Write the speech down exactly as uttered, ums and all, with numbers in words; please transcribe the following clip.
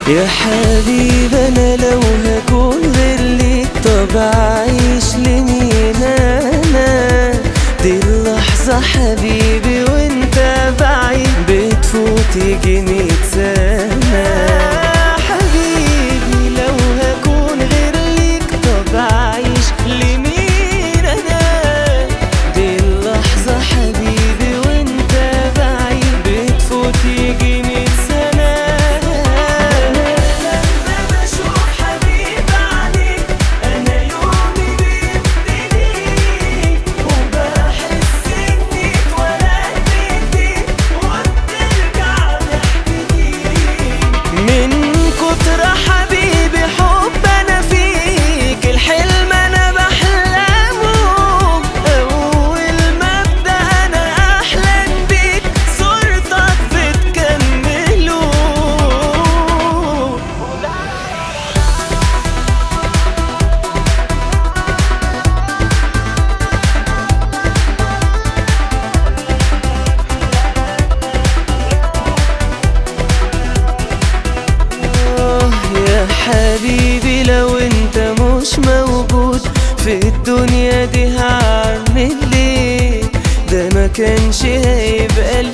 يا حبيبي انا لو هكون غير ليك طب اعيش لمين انا؟ دي اللحظة حبيبي وانت بعيد بتفوت يجي مية سنة. حبيبي لو هكون غير ليك طب اعيش لمين انا؟ دي اللحظة حبيبي وانت بعيد بتفوت يجي مية سنة. حبيبي لو انت مش موجود في الدنيا دي هعمل ليه؟ ده ما كانش هيبقى